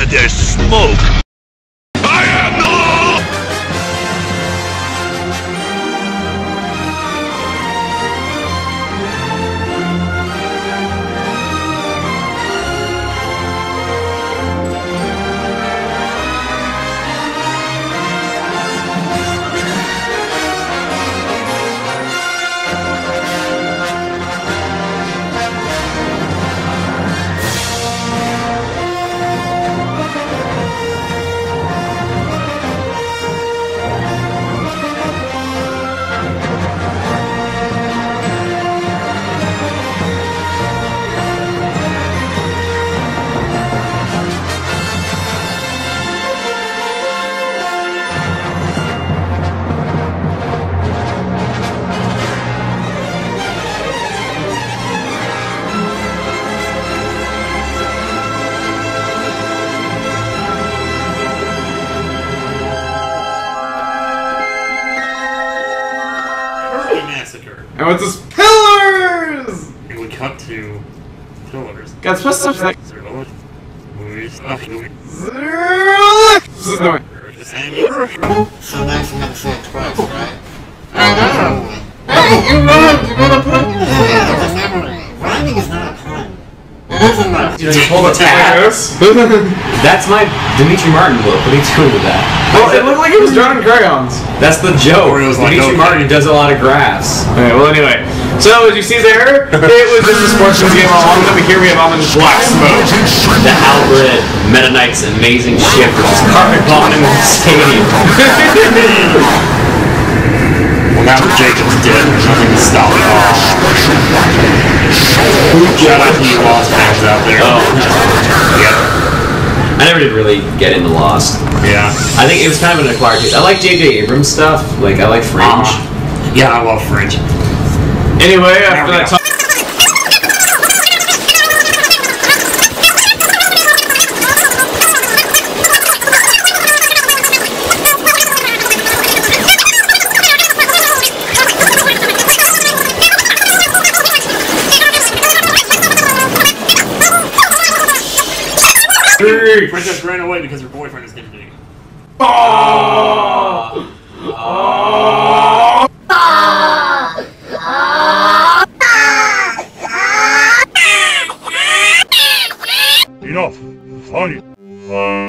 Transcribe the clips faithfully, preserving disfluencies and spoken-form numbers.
where there's smoke, I am the law! And with this pillars! And we cut to pillars. Got supposed to like So that's not so twice, right? I know. Hey, you run! You run a pun? Yeah, it was never rhyming is not a pun. It isn't like you just pull the tab. That's my Dimitri Martin look. What are you doing with that? Well, it looked like he was drawing crayons. That's the joke. Like, Dimitri okay. Martin does a lot of graphs. Okay, well anyway. So, as you see there, it was just a sportsman's game all along, but here we have ominous black smoke. The Halberd Meta Knight's amazing ship, which is carpet bombing the stadium. Well, now that Jacob's dead, there's nothing to stop it. Shout out to you Lost fans out there. Oh. Yep. I never did really get into Lost. Yeah. I think it was kind of an acquired taste. I like J J Abrams stuff. Like, I like Fringe. Uh, yeah, I love Fringe. Anyway, after that talk. Princess ran away because her boyfriend is getting big. Oh! Oh! Enough. Funny. Uh.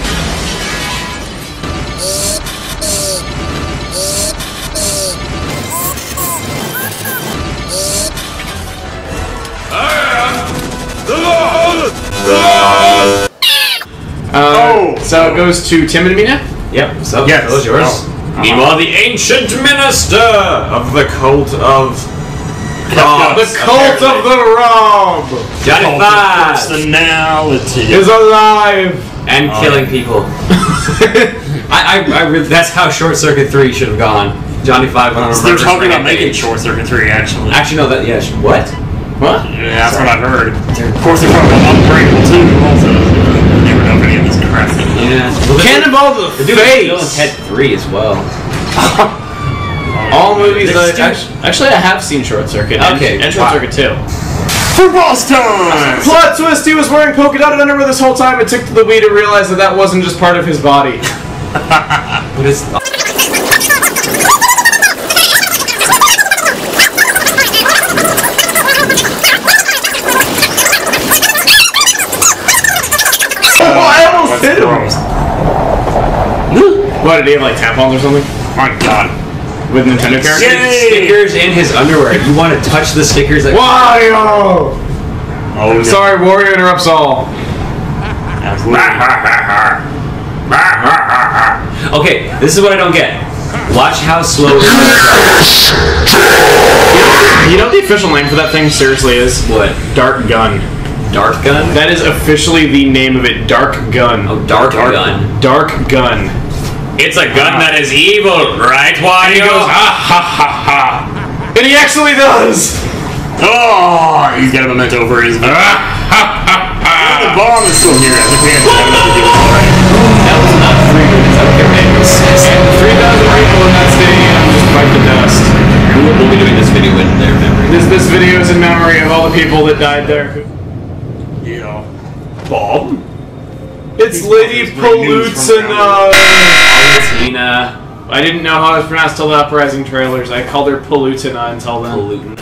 Uh, so it goes to Tim and Mina? Yep, so yes. that was yours. Oh. Uh-huh. Meanwhile, the ancient minister of the cult of... Oh, the cult of the Rob! Johnny Five Personality is alive! And oh, killing yeah. people. I, I, I really, that's how Short Circuit three should have gone. Johnny Five on a They're talking about making Short Circuit three, actually. Actually, no, that, yeah, what? What? Yeah, that's Sorry. what I've heard. Of course, they're talking about Unbreakable two, also. I never know if any of this crap. Yeah. Well, Cannonball to the face! Bill and Ted three as well. All movies They're that actually, actually I have seen Short Circuit. Okay. And, and Short Wow. Circuit two. Football time! Plot twist, he was wearing polka dotted underwear this whole time. It took the Wii to realize that that wasn't just part of his body. What is... Oh, I almost hit him! What, did he have like tampons or something? My god. With Nintendo characters? Yay! Stickers in his underwear. You want to touch the stickers like... Wario! Oh, no. Sorry, Wario interrupts all. Okay, this is what I don't get. Watch how slow it is. You know what the official name for that thing seriously is? What? Dark Gun. Dark Gun? That is officially the name of it. Dark Gun. Oh, Dark, dark Gun. Dark Gun. It's a gun that is evil, right, Wario? And he goes, ah, ha, ha, ha. And he actually does! Oh, he's got a memento over his... Ah, ha, ha, ha. The bomb is still here. I think we had enough to do it already. That was not three minutes. I don't care what anyone says. three thousand people in that stadium just fight the dust. We'll, we'll be doing this video in their memory. This, this video is in memory of all the people that died there. Yeah. Bob? It's Lady Palutena. Palutena. I didn't know how it was pronounced till the Uprising trailers. I called her Palutena until then. Palutena.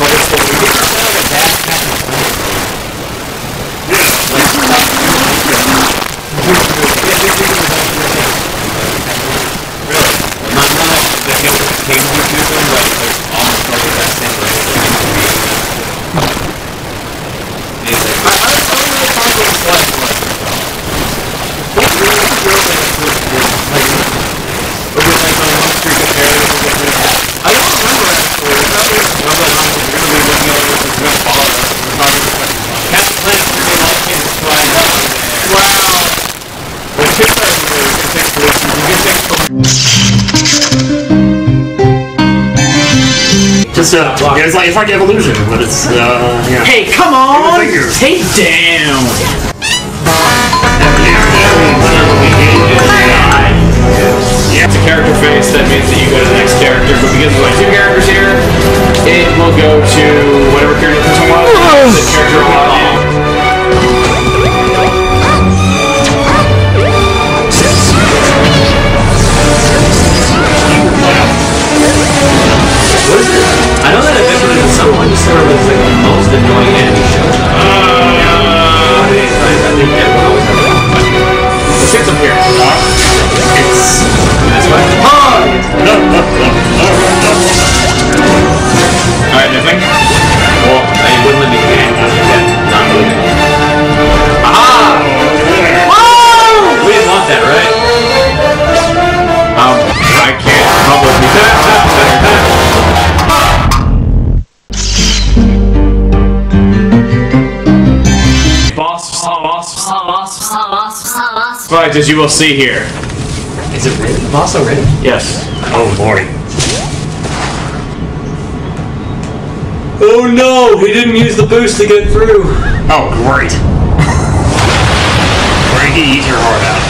Not not the him came to them, but there's almost like that same way. It's like, I, I was really really fond of the select one. It really feels like it's like over like on one streak of characters. I don't remember actually. It's not really remember how we're gonna be looking at this. It's gonna follow us. We're talking about Captain Planet really like him. That's why I know. Wow. Well, two times we can take solutions. We can take Just uh, yeah, it's like it's like evolution, but it's uh, yeah. Hey, come on! Take down! Yeah. It's a character face, that means that you go to the next character, but because there's like two characters here, it will go to whatever character this one was, the character on it. What is it? I know that eventually at some point sort of was like the most annoying enemy shows up. Uh, I, mean, I, I think everyone always has a problem. Let's get some here. It's That's why. Alright, nothing? Well, I wouldn't let me hang out with that. Not moving. Aha! Whoa! We didn't want that, right? Um, I can't bubble with that. Boss, boss, boss, But as you will see here. Is it ready? Boss already? Yes. oh lordy. Oh no! He didn't use the boost to get through! Oh great. Frankie, eat your heart out.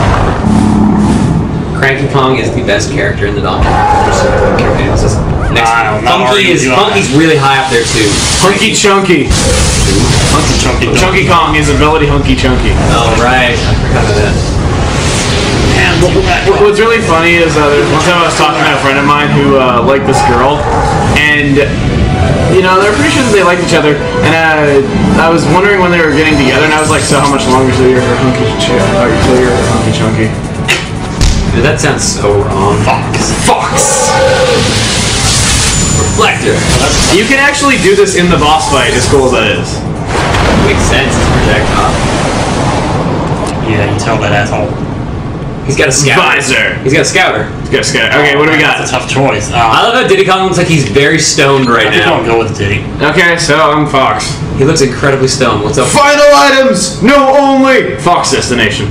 Cranky Kong is the best character in the Donkey Kong. It's just next. I don't know. Funky is Funky's really high up there too. Hunky Chunky. Hunky Chunky. Chunky Kong is ability Hunky Chunky. Oh right, I forgot about that. Man, look at that. What- What's really funny is uh, there's one time I was talking to a friend of mine who uh, liked this girl, and you know they're pretty sure that they liked each other, and uh, I was wondering when they were getting together, and I was like, so how much longer till you're Hunky Chunky? Till you're Hunky Chunky? Dude, that sounds so wrong. Fox. Fox. Reflector. You can actually do this in the boss fight, as cool as that is. Makes sense. It's projectile. Yeah, you tell that asshole. He's got a scouter. Visor. He's got a scouter. Let's go, Scott. Okay, what do we got? That's a tough choice. Uh, I love how Diddy Kong looks like he's very stoned right I think now. I'll go with Diddy. Okay, so I'm Fox. He looks incredibly stoned. What's up? Final items! No only! Fox destination.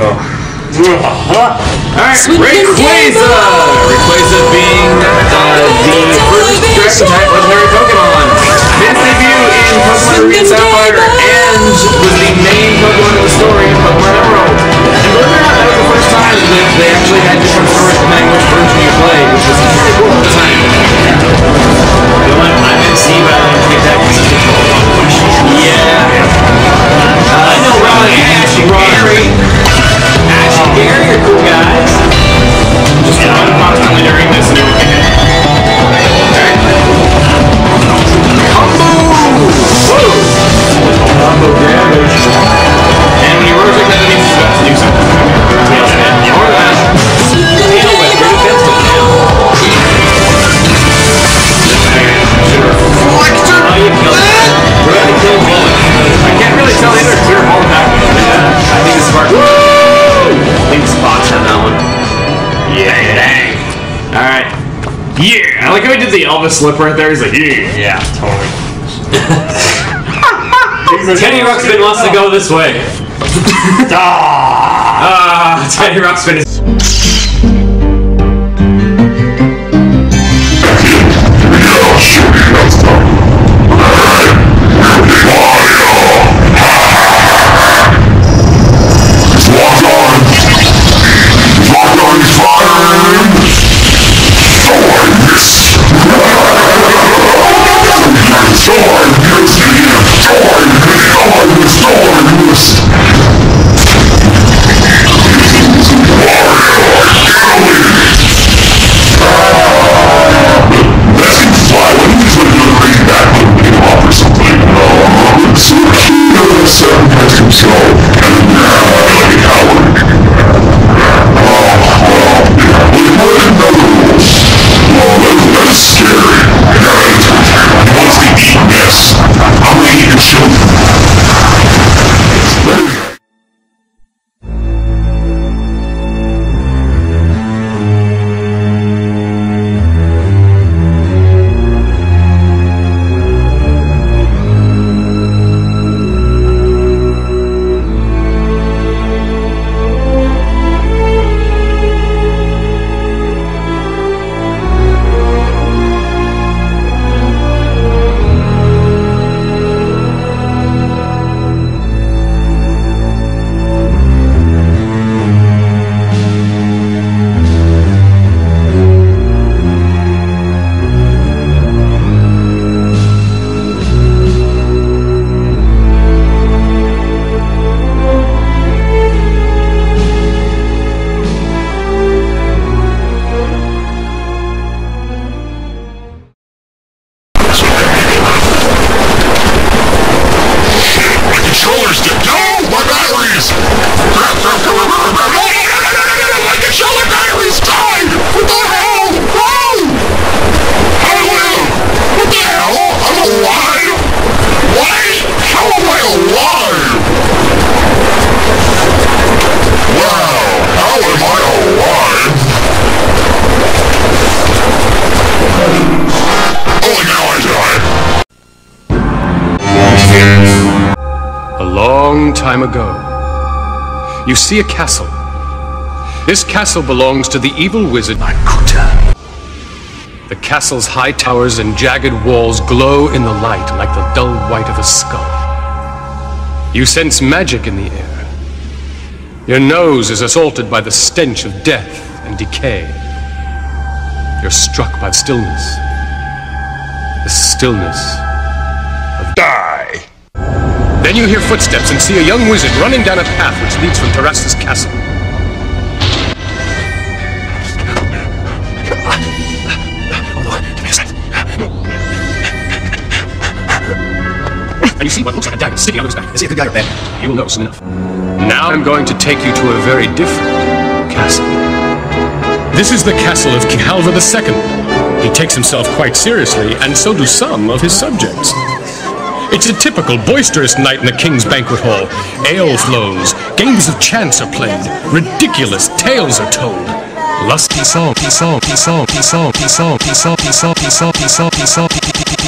Alright, Rayquaza! Rayquaza being uh, the first direct attack legendary Pokemon. Made its debut in Pokemon Ruby and Sapphire and was the main Pokemon in the story in Pokemon Emerald. And believe it or not, that was the first time that they actually had different stories depending which version you played, which was pretty cool at the time. You know what? I'm M C, but I don't think that was such a Pokemon question. Yeah. I know Ron, Ash, and Gary. Ash and Gary are cool guys. Just run constantly during this and everything. Alright. Combo! Woo! Combo damage. And when you rotate that, it means it's about to do something. Tail spin. Or that. Tail whip. Your defense goes down. Reflector! Oh, you killed it. We're gonna kill Bullet. I can't really tell either because you're all back. I think it's smart. Woo! Link spots on that one. Yeah. Dang. Alright. Yeah! I like how he did the Elvis slip right there. He's like, yeah. Yeah, totally. Teddy Ruxpin wants to go this way. Ah, Teddy Ruxpin is. A long time ago, you see a castle. This castle belongs to the evil wizard Nyrser. The castle's high towers and jagged walls glow in the light like the dull white of a skull. You sense magic in the air. Your nose is assaulted by the stench of death and decay. You're struck by the stillness. The stillness of die. Then you hear footsteps and see a young wizard running down a path which leads from Terras's castle. And you see what looks like a dagger sticking out of his back. Is he a good guy or bad? You will know soon enough. Now I'm going to take you to a very different castle. This is the castle of King Halvar the Second. He takes himself quite seriously, and so do some of his subjects. It's a typical boisterous night in the king's banquet hall. Ale flows, games of chance are played, ridiculous tales are told. Lusty song, song, song, song, song, song, song, song, song, song, song, song, song.